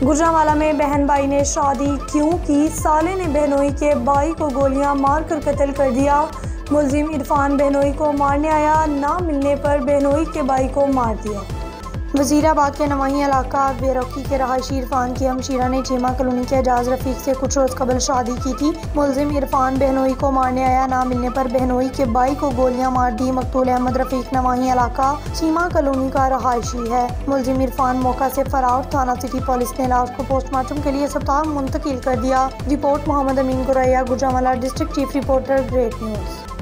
गुजरांवाला में बहन भाई ने शादी क्यों की, साले ने बहनोई के भाई को गोलियां मारकर कत्ल कर दिया। मुलजिम इरफान बहनोई को मारने आया, ना मिलने पर बहनोई के भाई को मार दिया। वजीराबाद के नवाही इलाका बेरौकी के रहायशी इरफान की हमशीरा ने चीमा कॉलोनी के एजाज रफीक से कुछ रोज कबल शादी की थी। मुलजिम इरफान बहनोई को मारने आया, ना मिलने पर बहनोई के भाई को गोलियां मार दी। मकतूल अहमद रफीक नवाही इलाका चीमा कॉलोनी का रहायशी है। मुलजिम इरफान मौका से फरार। थाना सिटी पुलिस ने लाश को पोस्टमार्टम के लिए अस्पताल मुंतकिल कर दिया। Report Mohammad Amin Guraya, Gujranwala district chief reporter, Great news.